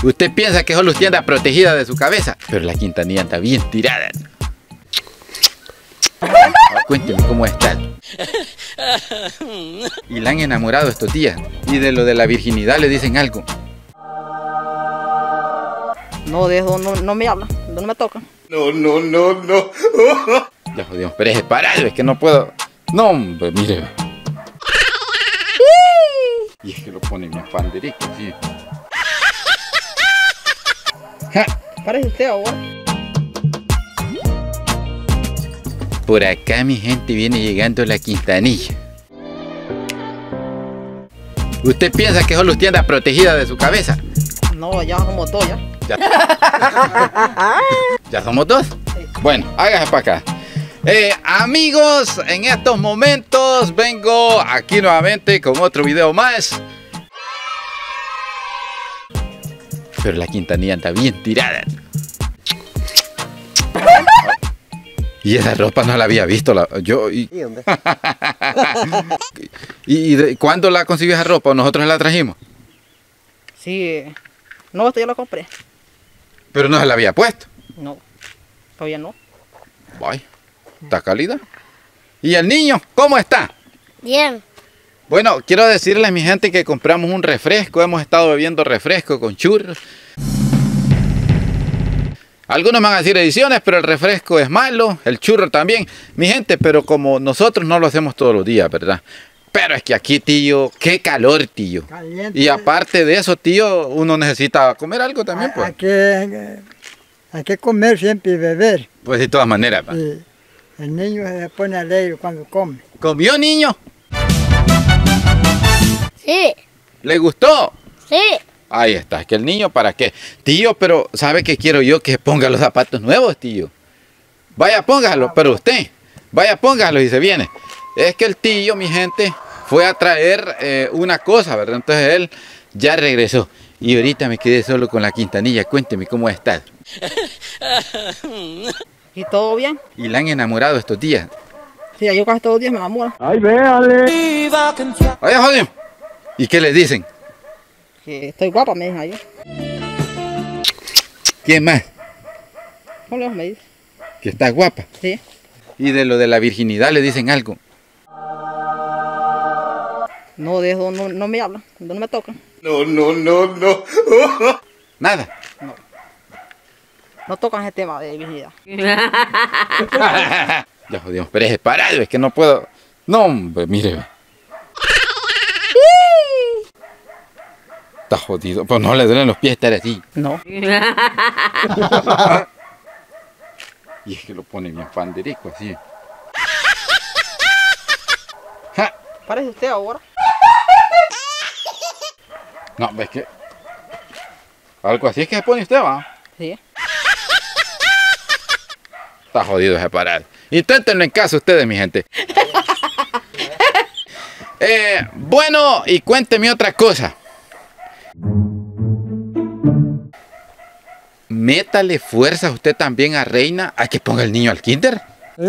Usted piensa que solo usted anda protegida de su cabeza, pero la Quintanilla anda bien tirada. Cuénteme cómo está. Y la han enamorado estos días. Y de lo de la virginidad le dicen algo. No, de eso no me hablan, no me tocan. No. Ya jodimos, pero es parado, es que no puedo. No, hombre, mire. Y es que lo pone mi panderico, sí. Parece usted ahora. Por acá mi gente viene llegando la Quintanilla. ¿Usted piensa que solo usted anda protegida de su cabeza? No, ya somos dos ya. ¿Ya somos dos? Sí. Bueno, hágase para acá. Amigos, en estos momentos vengo aquí nuevamente con otro video más. Pero la Quintanilla anda bien tirada. Y esa ropa no la había visto yo. ¿Y cuándo la consiguió esa ropa? ¿Nosotros la trajimos? Sí. No, esto yo lo compré. Pero no se la había puesto. No, todavía no. Vaya, está cálida. ¿Y el niño? ¿Cómo está? Bien. Bueno, quiero decirles a mi gente que compramos un refresco. Hemos estado bebiendo refresco con churros. Algunos van a decir ediciones, pero el refresco es malo, el churro también. Mi gente, pero como nosotros no lo hacemos todos los días, ¿verdad? Pero es que aquí, tío, qué calor, tío. Caliente. Y aparte de eso, tío, uno necesita comer algo también, pues. Hay que comer siempre y beber. Pues de todas maneras, pa. Y el niño se pone alegre cuando come. ¿Comió, niño? Sí. ¿Le gustó? Sí. Ahí está, es que el niño, ¿para qué? Tío, pero ¿sabe qué quiero yo? Que ponga los zapatos nuevos, tío. Vaya, póngalo, pero usted. Vaya, póngalo y se viene. Es que el tío, mi gente, fue a traer una cosa, ¿verdad? Entonces él ya regresó. Y ahorita me quedé solo con la Quintanilla. Cuénteme cómo está. ¿Y todo bien? Y la han enamorado estos días. Sí, yo casi todos los días me enamoro. ¡Ay, véale! Oye, joder. ¿Y qué le dicen? Que estoy guapa, me dicen ayer. ¿Quién más? ¿Cómo lejos me dicen? Que está guapa. Sí. Y de lo de la virginidad le dicen algo. No, de eso no me hablan, no me tocan. No. Nada. No tocan ese tema de virginidad. Ya jodimos, pero es parado, es que no puedo. No, hombre, mire. Está jodido, pues no le duelen los pies estar así. No. Y es que lo pone bien panderico así. Parece usted ahora. No, ves que algo así es que se pone usted, va. Sí. Está jodido ese parado. Inténtenlo en casa ustedes, mi gente. Bueno, y cuénteme otra cosa. Métale fuerza usted también a Reina a que ponga el niño al kinder.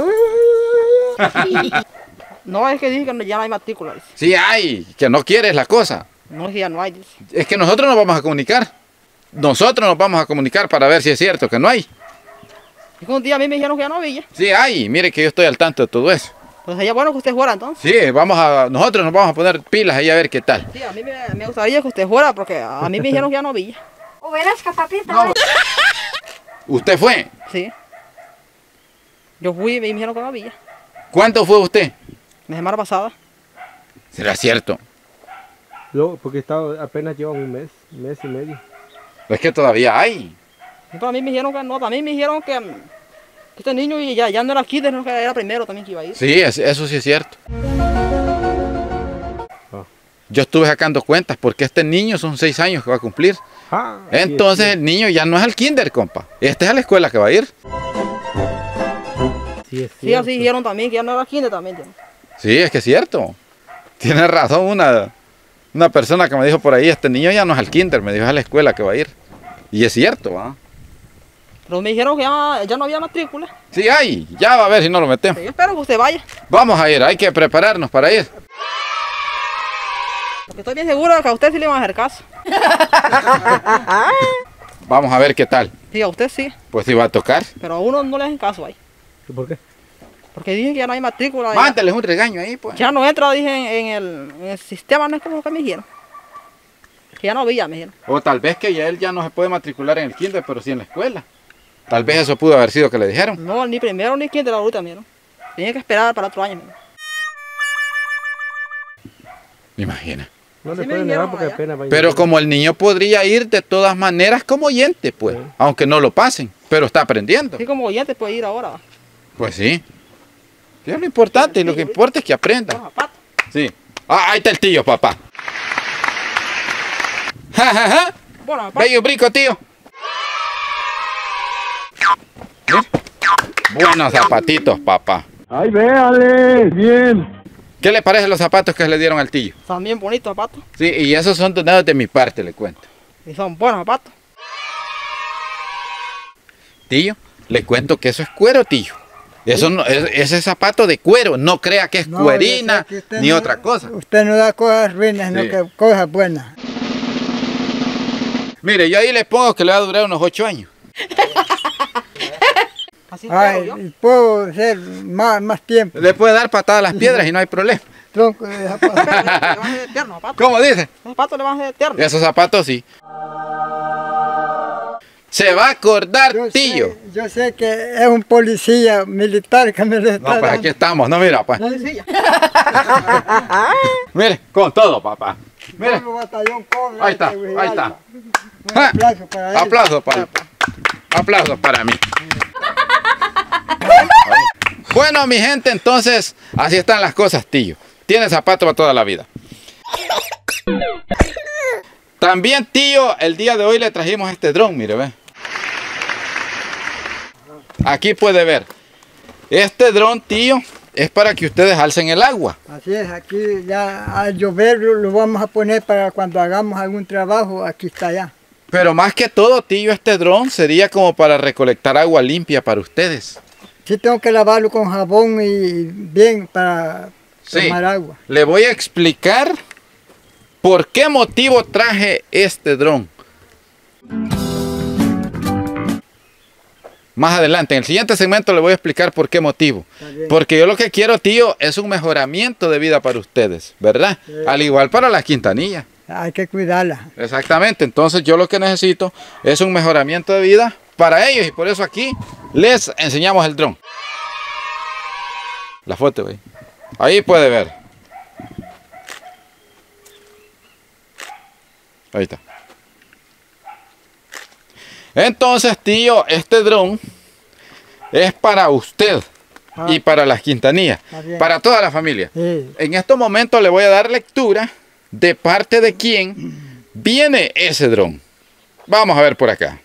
No, es que dije que ya no hay matrícula. Dice. Sí hay, que no quieres la cosa. No, es que ya no hay. Dice. Es que nosotros nos vamos a comunicar. Nosotros nos vamos a comunicar para ver si es cierto que no hay. Es que un día a mí me dijeron que ya no había. Sí hay, mire que yo estoy al tanto de todo eso. Pues sería bueno que usted fuera entonces. Sí, nosotros nos vamos a poner pilas ahí a ver qué tal. Sí, a mí me gustaría que usted fuera porque a mí me dijeron que ya no había. ¿O verás que papita? No. ¿Usted fue? Sí. Yo fui y me dijeron que no había. ¿Cuánto fue usted? La semana pasada. ¿Será cierto? No, porque apenas lleva un mes y medio. Es que todavía hay. Y para mí me dijeron que no, también me dijeron que este niño ya no era kinder, no, que era primero también que iba a ir. Sí, eso sí es cierto. Yo estuve sacando cuentas porque este niño son 6 años que va a cumplir. Entonces el niño ya no es al kinder, compa. Este es a la escuela que va a ir. Sí, así dijeron también que ya no era kinder también. ¿Tío? Sí, es que es cierto. Tiene razón una persona que me dijo por ahí, este niño ya no es al kinder, me dijo es a la escuela que va a ir. Y es cierto, ¿va? Pero me dijeron que ya no había matrícula. Sí hay, ya va a ver si no lo metemos. Yo espero que usted vaya. Vamos a ir, hay que prepararnos para ir. Porque estoy bien seguro de que a usted sí le van a hacer caso. Vamos a ver qué tal. Sí, a usted sí, Pues si va a tocar. pero a uno no le hacen caso ahí. ¿Y por qué? Porque dicen que ya no hay matrícula. Mándeles un regaño ahí, pues. Ya no entra, dije, en el sistema, no es como lo que me dijeron. Que ya no había, me dijeron. O tal vez que ya él ya no se puede matricular en el kinder, pero sí en la escuela. Tal vez eso pudo haber sido que le dijeron. No, ni primero ni quinto ahorita, me dijeron. Tenía que esperar para otro año, me dijeron. Imagina. No Sí le me pueden dijeron negar porque allá. apenas va a Pero iniciar. como el niño podría ir de todas maneras como oyente, pues. Sí. Aunque no lo pasen, pero está aprendiendo. Así como oyente puede ir ahora. Va. Pues sí. Sí, es lo importante y lo que importa es que Los aprenda. zapatos. Sí. Ah, ahí está el tío, papá. Ja, ja, ja. Bueno, papá. Bello brico, tío. Mira. Buenos zapatitos, papá. ¡Ay, véale! ¡Bien! ¿Qué le parecen los zapatos que le dieron al tío? Son bien bonitos zapatos. Sí, y esos son donados de mi parte, le cuento. Y son buenos zapatos. Tío, le cuento que eso es cuero, tío. Eso no, ese zapato de cuero, no crea que es No, cuerina yo sé que usted ni no- otra cosa. Usted no da cosas ruinas, Sí. sino que cosas buenas. Mire, yo ahí le pongo que le va a durar unos 8 años. Así creo yo. Ay, y puedo hacer más tiempo. Le puede dar patada a las piedras y no hay problema. Tronco de zapato. Le van a hacer eterno, zapatos. ¿Cómo dice? Los zapatos le van a hacer eterno. Esos zapatos sí. Se va a acordar, tío. Yo sé que es un policía militar que me lo está No, pues aquí dando. estamos, no, mira, pues. Sí, ya. Mire, con todo, papá. Mire, Pueblo Batallón Cobre, ahí está, Tegucigalpa. ahí está. Un Ja. aplauso para él. Aplausos para mí. Bueno, mi gente, entonces, así están las cosas, tío. Tiene zapatos para toda la vida. También, tío, el día de hoy le trajimos este dron, mire, ve. Aquí puede ver. Este dron, tío, es para que ustedes alcen el agua. Así es, aquí ya al llover lo vamos a poner para cuando hagamos algún trabajo, aquí está ya. Pero más que todo, tío, este dron sería como para recolectar agua limpia para ustedes. Sí tengo que lavarlo con jabón y bien para Sí. tomar agua. Le voy a explicar por qué motivo traje este dron. Más adelante, en el siguiente segmento le voy a explicar por qué motivo. Está bien. Porque yo lo que quiero, tío, es un mejoramiento de vida para ustedes, ¿verdad? Sí. Al igual para las quintanillas. Hay que cuidarla. Exactamente, entonces yo lo que necesito es un mejoramiento de vida para ellos y por eso aquí les enseñamos el dron. La foto, güey. Ahí puede ver. Ahí está. Entonces, tío, este dron es para usted y para las quintanillas, Está bien. para toda la familia. Sí. En estos momentos le voy a dar lectura de parte de quién viene ese dron. Vamos a ver por acá.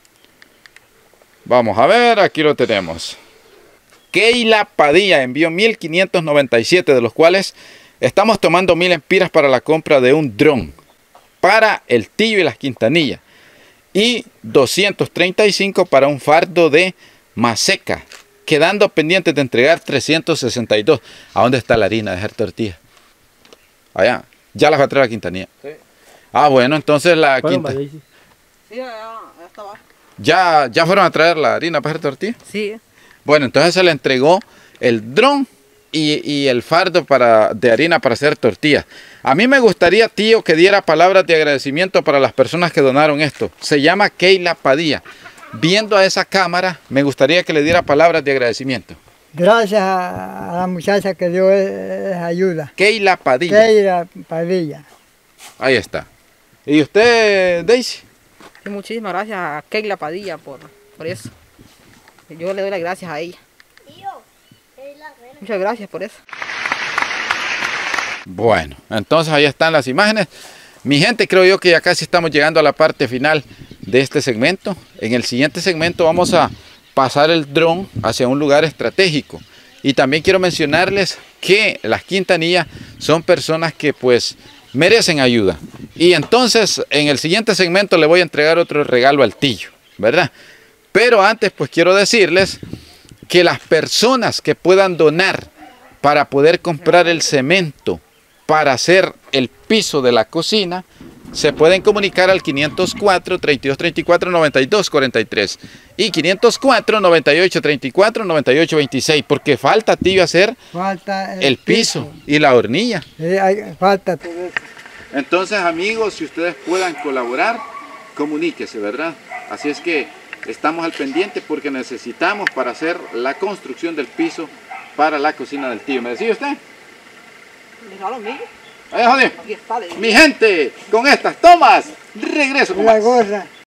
Vamos a ver, aquí lo tenemos. Keila Padilla envió 1597, de los cuales estamos tomando 1000 empiras para la compra de un dron para el tío y las quintanillas. Y 235 para un fardo de maseca, quedando pendientes de entregar 362. ¿A dónde está la harina de hacer tortillas? Allá. Ya las va a traer la quintanilla. Sí. Ah, bueno, entonces la Fueron quinta. para Daisy. Sí, ya estaba. ¿Ya fueron a traer la harina para hacer tortillas? Sí. Bueno, entonces se le entregó el dron y el fardo de harina para hacer tortillas. A mí me gustaría, tío, que diera palabras de agradecimiento para las personas que donaron esto. Se llama Keila Padilla. Viendo a esa cámara, me gustaría que le diera palabras de agradecimiento. Gracias a la muchacha que dio esa ayuda. Keila Padilla. Keila Padilla. Ahí está. ¿Y usted, Daisy? Y muchísimas gracias a Keila Padilla por eso. Yo le doy las gracias a ella. Muchas gracias por eso. Bueno, entonces ahí están las imágenes. Mi gente, creo yo que ya casi estamos llegando a la parte final de este segmento. En el siguiente segmento vamos a pasar el dron hacia un lugar estratégico. Y también quiero mencionarles que las quintanillas son personas que pues merecen ayuda. Y entonces en el siguiente segmento le voy a entregar otro regalo al tío, ¿verdad? Pero antes pues quiero decirles que las personas que puedan donar para poder comprar el cemento para hacer el piso de la cocina, se pueden comunicar al 504-3234-9243 y 504-9834-9826, porque falta, tío, hacer Falta el piso y la hornilla. Falta todo eso. Entonces, amigos, si ustedes puedan colaborar, comuníquese, ¿verdad? Así es que estamos al pendiente porque necesitamos para hacer la construcción del piso para la cocina del tío. ¿Me decía usted? Dejaron mío. Ahí, joder. Aquí está, le digo. Mi gente, con estas tomas, regreso con La más. gorra.